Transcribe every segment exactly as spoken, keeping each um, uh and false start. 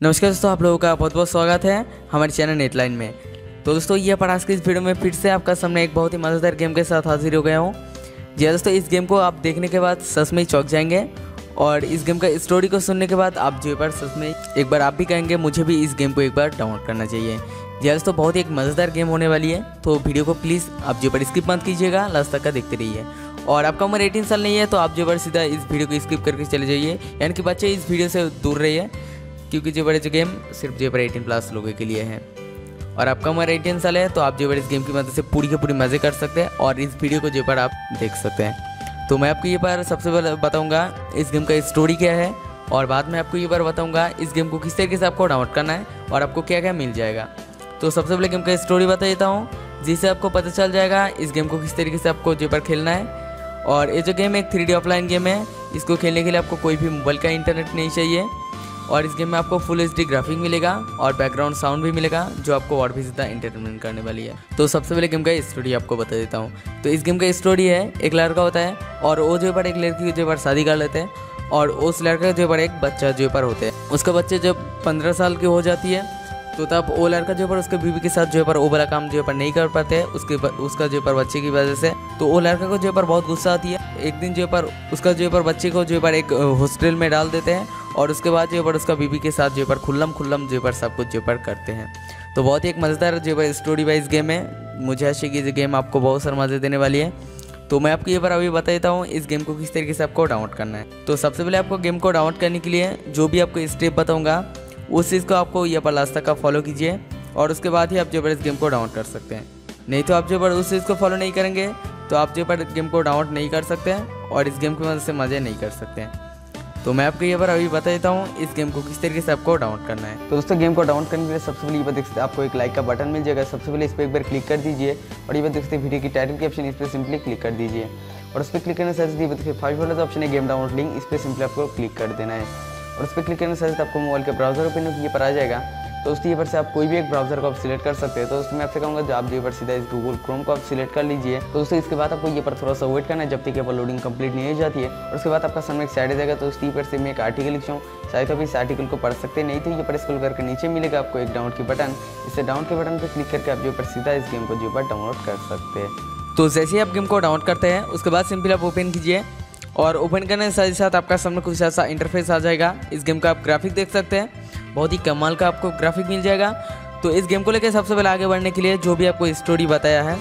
नमस्कार दोस्तों, आप लोगों का बहुत बहुत स्वागत है हमारे चैनल नेटलाइन में। तो दोस्तों ये पर आज की इस वीडियो में फिर से आपका सामने एक बहुत ही मज़ेदार गेम के साथ हाजिर हो गया हूँ। जी दोस्तों, इस गेम को आप देखने के बाद सच में ही चौंक जाएंगे और इस गेम का स्टोरी को सुनने के बाद आप जो पर सच में एक बार आप भी कहेंगे मुझे भी इस गेम को एक बार डाउनलोड करना चाहिए। जी दोस्तों, बहुत ही एक मज़ेदार गेम होने वाली है, तो वीडियो को प्लीज़ आप जो पर स्किप मत कीजिएगा, लास्ट तक का देखते रहिए। और आपका उम्र अठारह साल नहीं है तो आप जो पर सीधा इस वीडियो को स्किप करके चले जाइए, यानी कि बच्चे इस वीडियो से दूर रहिए, क्योंकि जो बड़े जो गेम सिर्फ जो पर अठारह प्लस लोगों के लिए है। और आपका उम्र अठारह साल है तो आप जो पर इस गेम की मदद से पूरी के पूरी मज़े कर सकते हैं और इस वीडियो को जो पर आप देख सकते हैं। तो मैं आपको ये बार सबसे पहले बताऊंगा इस गेम का स्टोरी क्या है, और बाद में आपको ये बार बताऊंगा इस गेम को किस तरीके से आपको डाउनलोड करना है और आपको क्या क्या मिल जाएगा। तो सबसे पहले गेम का स्टोरी बता देता हूँ, जिससे आपको पता चल जाएगा इस गेम को किस तरीके से आपको जो पर खेलना है। और ये जो गेम एक थ्री डी ऑफलाइन गेम है, इसको खेलने के लिए आपको कोई भी मोबाइल का इंटरनेट नहीं चाहिए। और इस गेम में आपको फुल एच डी ग्राफिक मिलेगा और बैकग्राउंड साउंड भी मिलेगा, जो आपको और भी ज़्यादा एंटरटेनमेंट करने वाली है। तो सबसे पहले गेम का स्टोरी आपको बता देता हूँ। तो इस गेम का स्टोरी है, एक लड़का होता है और वो जो पर एक लड़की जो पर शादी कर लेते हैं और उस लड़का जो पर एक बच्चा जो पर होते हैं। उसका बच्चे जब पंद्रह साल की हो जाती है तो तब वो लड़का जो पर उसके बीवी के साथ जो पर वो वाला काम जो पर नहीं कर पाते हैं उसके पर, उसका जो पर बच्चे की वजह से। तो वो लड़का को जो पर बहुत गुस्सा आती है। एक दिन जो पर उसका जो पर बच्चे को जो पर एक हॉस्टल में डाल देते हैं और उसके बाद जो पर उसका बीवी के साथ जो पर खुल्लम खुल्लम जो पर सब कुछ जो पर करते हैं। तो बहुत ही एक मज़ेदार जो पर स्टोरी वाइज गेम है। मुझे आशा है कि ये गेम आपको बहुत सारे मज़े देने वाली है। तो मैं आपको ये बार अभी बता देता हूँ इस गेम को किस तरीके से आपको डाउनलोड करना है। तो सबसे पहले आपको गेम को डाउनलोड करने के लिए जो भी आपको स्टेप बताऊँगा उस चीज़ को आपको ये पर लास्ट तक का फॉलो कीजिए और उसके बाद ही आप जो पर इस गेम को डाउनलोड कर सकते हैं। नहीं तो आप जो पर उस चीज़ को फॉलो नहीं करेंगे तो आप जो पर गेम को डाउनलोड नहीं कर सकते हैं और इस गेम की मदद से मज़े नहीं कर सकते हैं। तो मैं आपको ये बार अभी बता देता हूँ इस गेम को किस तरीके से आपको डाउनलोड करना है। तो दोस्तों, गेम को डाउनलोड करने के लिए सबसे पहले ये बात देख सकते हैं, आपको एक लाइक का बटन मिल जाएगा। सबसे पहले इस पर एक बार क्लिक कर दीजिए और ये बात देख सकते हैं वीडियो की टाइटल के ऑप्शन, इस पर सिंपली क्लिक कर दीजिए और उस पर क्लिक करने से देखिए फर्स्ट वाला जो ऑप्शन है गेम डाउनलोड लिंक, इस पर सिंपली आपको क्लिक कर देना है और उस पर क्लिक करने से आपको मोबाइल के ब्राउजर ओपन ये पर आ जाएगा। तो उसकी ये पर से आप कोई भी एक ब्राउजर को आप सिलेक्ट कर सकते हैं। तो उसमें आपसे कहूँगा जो आप जो पर सीधा इस गूगल क्रोम को आप सिलेक्ट कर लीजिए। तो दोस्तों इसके बाद आपको ये पर थोड़ा सा वेट करना है जब तक ये पर लोडिंग कंप्लीट नहीं हो जाती है। और उसके बाद आपका सामने एक साइड आ जाएगा। तो उसकी पर से मैं एक आर्टिकल लिखता हूँ, शायद तो आप इस आर्टिकल को पढ़ सकते नहीं तो ये पर स्क्रॉल करके नीचे मिलेगा आपको एक डाउनलोड की बटन। इससे डाउनलोड के बटन पर क्लिक करके आप जो पर सीधा इस गेम को जो पर डाउनलोड कर सकते हैं। तो जैसे ही आप गेम को डाउनलोड करते हैं उसके बाद सिंपली आप ओपन कीजिए और ओपन करने के साथ साथ आपका सामने कुछ ऐसा इंटरफेस आ जाएगा। इस गेम का आप ग्राफिक देख सकते हैं, बहुत ही कमाल का आपको ग्राफिक मिल जाएगा। तो इस गेम को लेकर सबसे पहले आगे बढ़ने के लिए जो भी आपको स्टोरी बताया है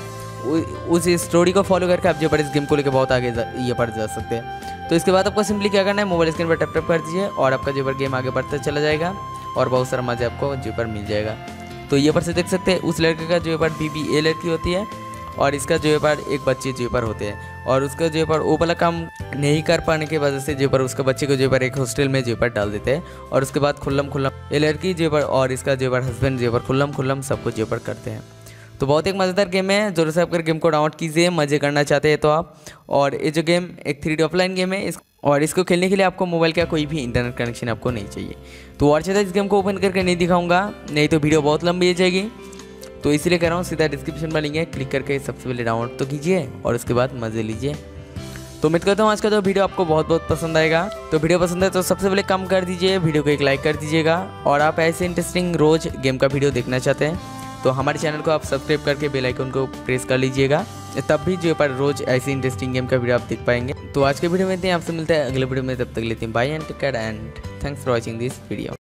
उस स्टोरी को फॉलो करके आप जो पर इस गेम को लेकर बहुत आगे ये बढ़ जा सकते हैं। तो इसके बाद आपको सिंपली क्या करना है, मोबाइल स्क्रीन पर टैप टैप कर दीजिए और आपका जो पर गेम आगे बढ़ता चला जाएगा और बहुत सारा मज़े आपको जो पर मिल जाएगा। तो ये पर से देख सकते हैं उस लड़के का जो पर बीबी ए लड़की होती है और इसका जो पर एक बच्चे जो पर होते हैं और उसका जो पर वो वाला काम नहीं कर पाने की वजह से जो पर उसका बच्चे को जो पर एक हॉस्टल में जो पर डाल देते हैं और उसके बाद खुल्लम खुल्लम ये लड़की जो पर और इसका जो पर हस्बैंड जो पर खुल्लम खुल्लम सब कुछ जो पर करते हैं। तो बहुत एक मज़ेदार गेम है, जोर से आपकर गेम को डाउनलोड कीजिए, मज़े करना चाहते हैं तो आप। और ये जो गेम एक थ्री डी ऑफलाइन गेम है इस और इसको खेलने के लिए आपको मोबाइल का कोई भी इंटरनेट कनेक्शन आपको नहीं चाहिए। तो और ज़्यादा इस गेम को ओपन करके नहीं दिखाऊंगा, नहीं तो वीडियो बहुत लंबी हो जाएगी। तो इसीलिए कह रहा हूँ सीधा डिस्क्रिप्शन में लिंक है, क्लिक करके सबसे पहले डाउनलोड तो कीजिए और उसके बाद मज़े लीजिए। तो उम्मीद करता हूँ आज का जो वीडियो आपको बहुत बहुत पसंद आएगा। तो वीडियो पसंद है तो सबसे पहले कम कर दीजिए, वीडियो को एक लाइक कर दीजिएगा। और आप ऐसे इंटरेस्टिंग रोज़ गेम का वीडियो देखना चाहते हैं तो हमारे चैनल को आप सब्सक्राइब करके बेल आइकन को प्रेस कर लीजिएगा, तब भी जो पर रोज़ ऐसी इंटरेस्टिंग गेम का वीडियो आप देख पाएंगे। तो आज के वीडियो में इतने, आपसे मिलते हैं अगले वीडियो में, तब तक लेते हैं bye and take care and thanks for watching this video.